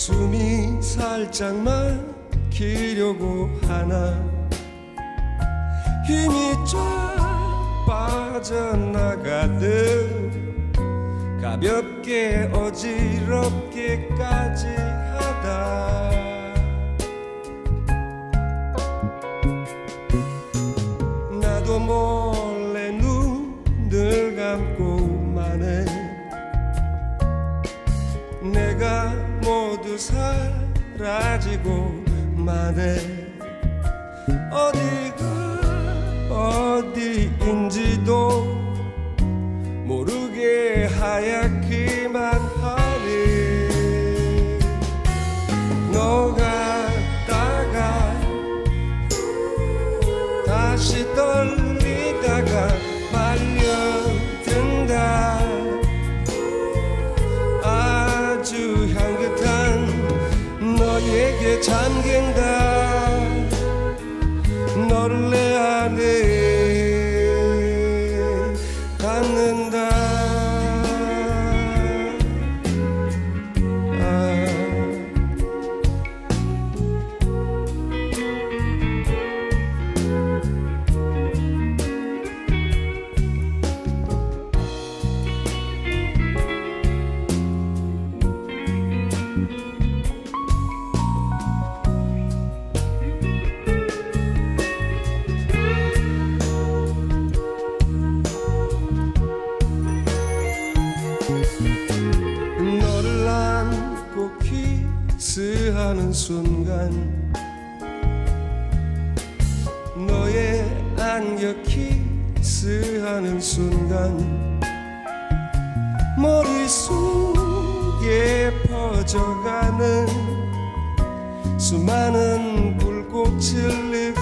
숨이 살짝만 기려고 하나 힘이 쫙 빠져나가듯 가볍게 어지럽게까지 하다 나도 몰래 눈을 감고만 해 내가 모두 사라지고만 해 어디가 어디인지도 모르게 하얗기만 하네 녹았다가 다시 떨리다가 말려든다 아주 향긋한 너에게 잠긴다 너를 내 안에 닿는다 너를 안고 키스하는 순간 너의 안겨 키스하는 순간 머릿속에 퍼져가는 수많은 불꽃을